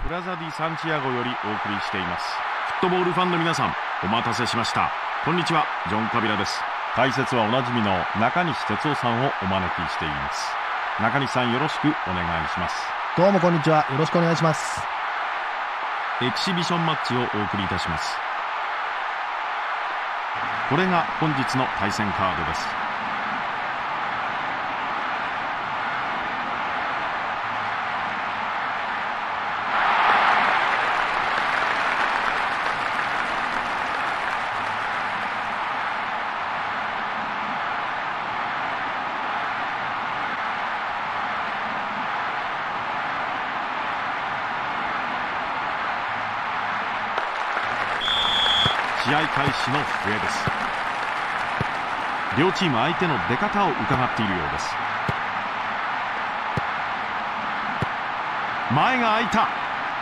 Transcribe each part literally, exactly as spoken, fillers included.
プラザ・ディ・サンチアゴよりお送りしています。フットボールファンの皆さん、お待たせしました。こんにちは、ジョン・カビラです。解説はおなじみの中西哲夫さんをお招きしています。中西さん、よろしくお願いします。 どうもこんにちは、よろしくお願いします。 エキシビションマッチをお送りいたします。これが本日の対戦カードです。試合開始の笛です。両チーム相手の出方を伺っているようです。前が空いた。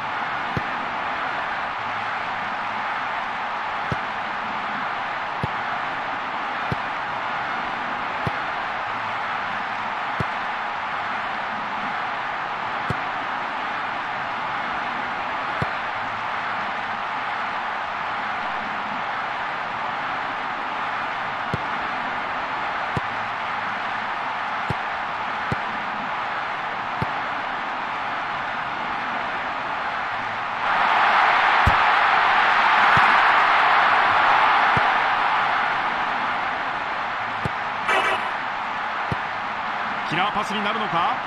キラーパスになるのか。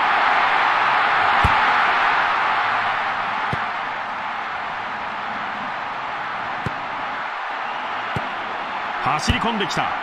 走り込んできた。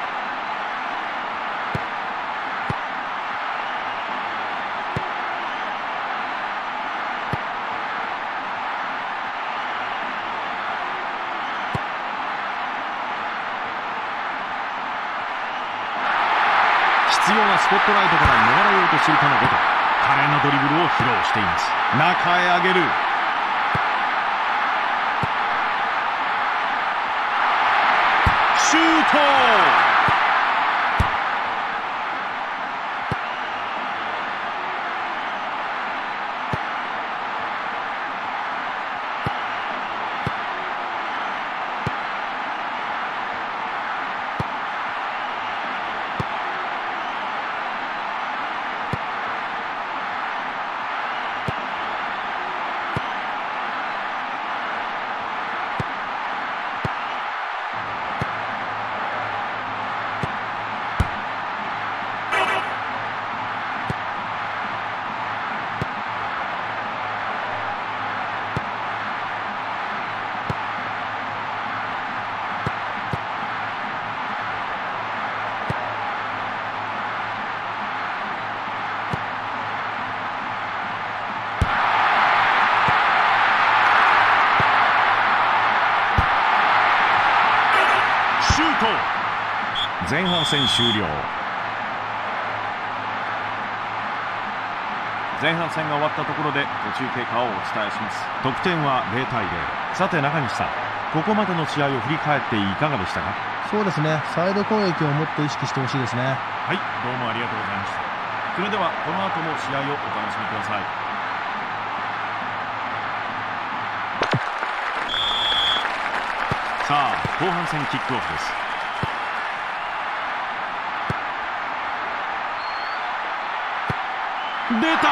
必要なスポットライトから逃れようとするかのごとく華麗なドリブルを披露しています。中へ上げる。シュート。前半戦終了。前半戦が終わったところで途中経過をお伝えします。得点はゼロたいゼロ。さて中西さん、ここまでの試合を振り返っていかがでしたか。 そうですね、サイド攻撃をもっと意識してほしいですね。 はい、どうもありがとうございました。それではこの後も試合をお楽しみください。さあ、後半戦キックオフです。出た。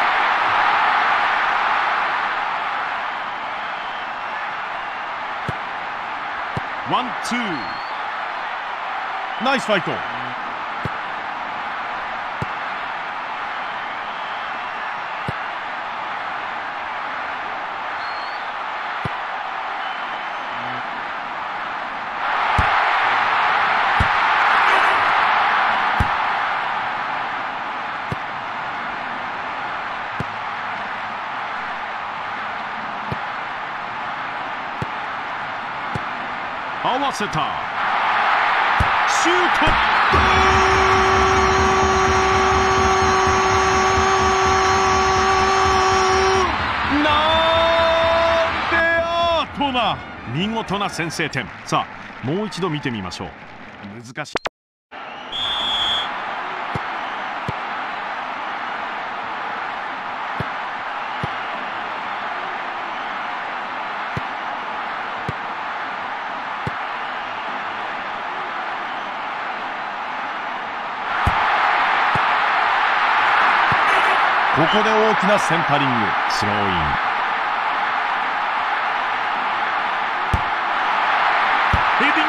ワンツー。ナイスファイト。合わせた。シュート。なんてアートな見事な先制点。さあもう一度見てみましょう。難しい。 ここで大きなセンタリング、スローイン。ヘディング。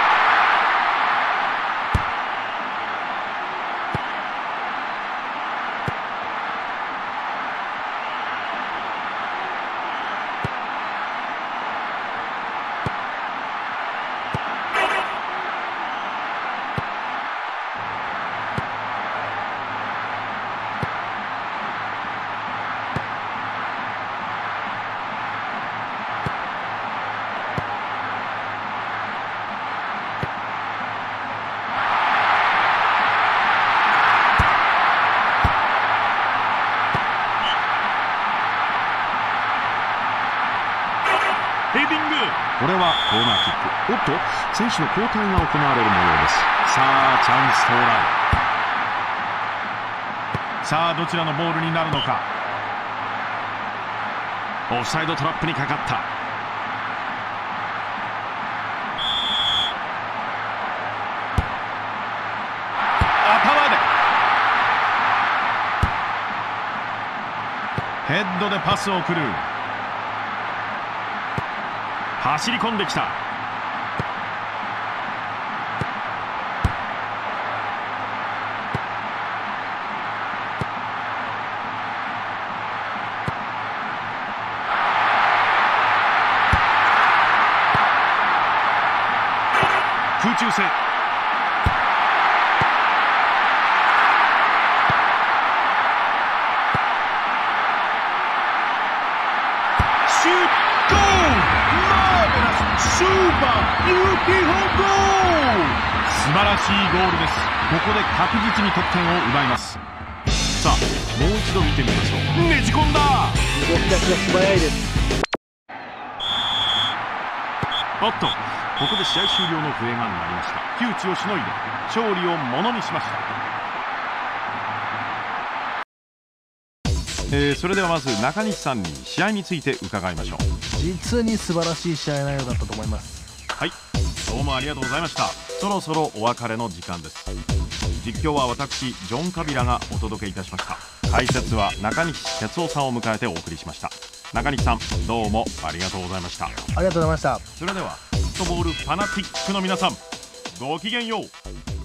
ヘディング。これはコーナーキック。おっと、選手の交代が行われる模様です。さあチャンス到来。さあどちらのボールになるのか。オフサイドトラップにかかった。頭でヘッドでパスを送る。走り込んできた。空中戦。シュート。スーパービューティフルゴール。素晴らしいゴールです。ここで確実に得点を奪います。さあもう一度見てみましょう。ねじ込んだ。 動き出しが素早いです。 おっと、ここで試合終了の笛が鳴りました。窮地をしのいで勝利をものにしました。えー、それではまず中西さんに試合について伺いましょう。 実に素晴らしい試合内容だったと思います。 はい、どうもありがとうございました。そろそろお別れの時間です。実況は私ジョン・カビラがお届けいたしました。解説は中西哲夫さんを迎えてお送りしました。中西さん、どうもありがとうございました。 ありがとうございました。 それではフットボールファナティックの皆さん、ごきげんよう。